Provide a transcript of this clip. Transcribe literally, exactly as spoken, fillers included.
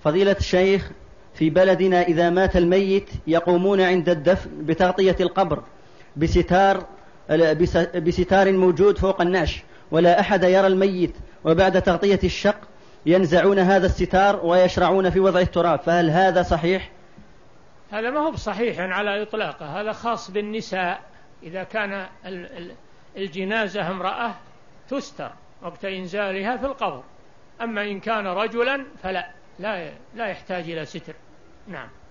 فضيلة الشيخ، في بلدنا إذا مات الميت يقومون عند الدفن بتغطية القبر بستار بستار موجود فوق النعش، ولا أحد يرى الميت، وبعد تغطية الشق ينزعون هذا الستار ويشرعون في وضع التراب، فهل هذا صحيح؟ هذا ما هو بصحيح على إطلاقه، هذا خاص بالنساء. إذا كان الجنازة امرأة تستر وقت إنزالها في القبر، أما إن كان رجلا فلا لا لا يحتاج إلى ستر. نعم.